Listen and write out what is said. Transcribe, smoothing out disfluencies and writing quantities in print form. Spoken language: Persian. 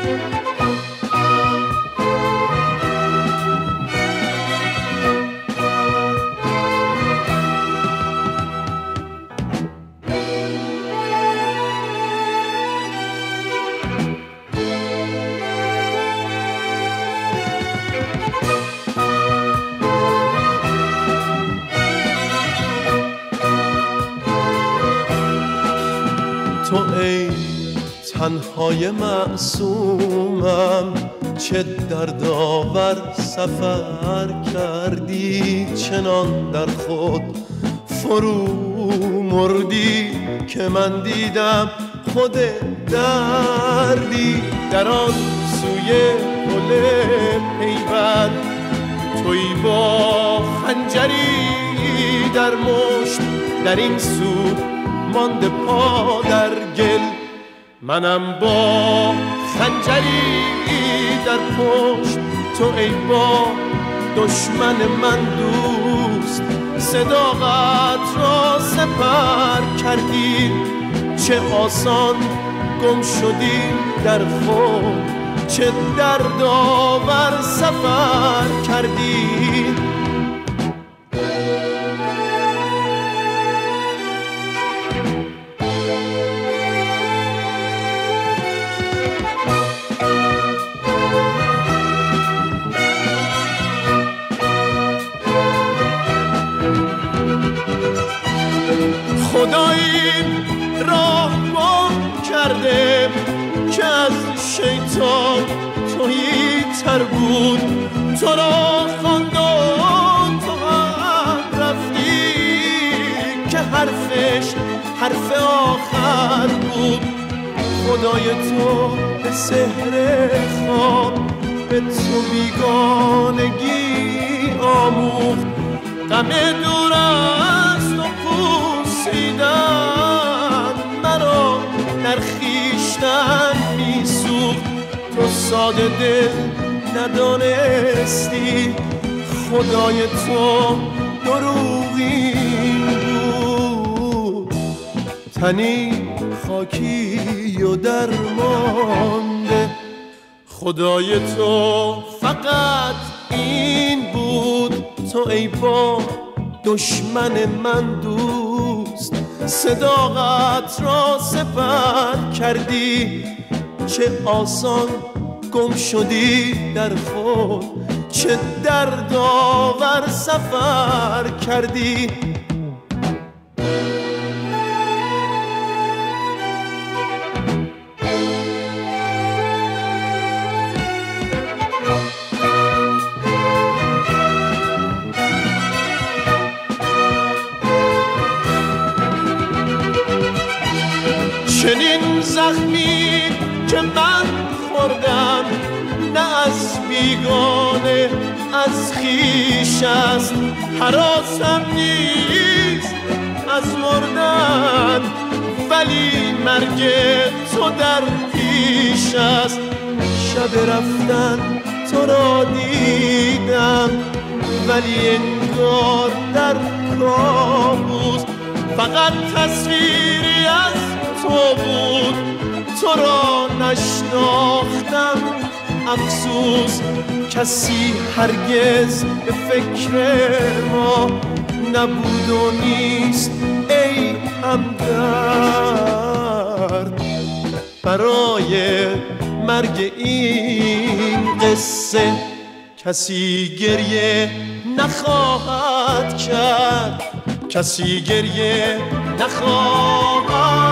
تو ای تنهای معصومم چه دردآور سفر کردی، چنان در خود فرو مردی که من دیدم خود دردی. در آن سوی گل پیوند تویی با خنجری در مشت، در این سو مانده پا در گل، منم با خنجری در پشت. تو ای با دشمن من دوست صداقت را سپر کردی، چه آسان گم شدی در خود، چه دردآور سفر کردی. خدایی راه گم کرده که از شیطان تویی تر بود، تو را خواند و تو هم رفتی که حرفش حرف آخر بود. خدای تو به سحر خواب به تو بیگانگی آموخت، غم دور است و پوسیدن مرا در خویشتن میسوخت. تو ساده دل ندانستی خدای تو دروغین بود، تنی خاکی و درمانده. خدای تو فقط این بود، تو ای با دشمن من دوست صداقت را سپر کردی، چه آسان گم شدی در خود، چه دردآور سفر کردی. چنین زخمی که من خوردم نه از بیگانه از خویش است، هراسم نیست از مردن ولی مرگ تو در پیش است. شب رفتن تو را دیدم ولی انگار در کابوس، فقط تصویری از تو بود، تو را نشناختم افسوس. کسی هرگز به فکر ما نبود و نیست ای همدرد، برای مرگ این قصه کسی گریه نخواهد کرد، کسی گریه نخواهد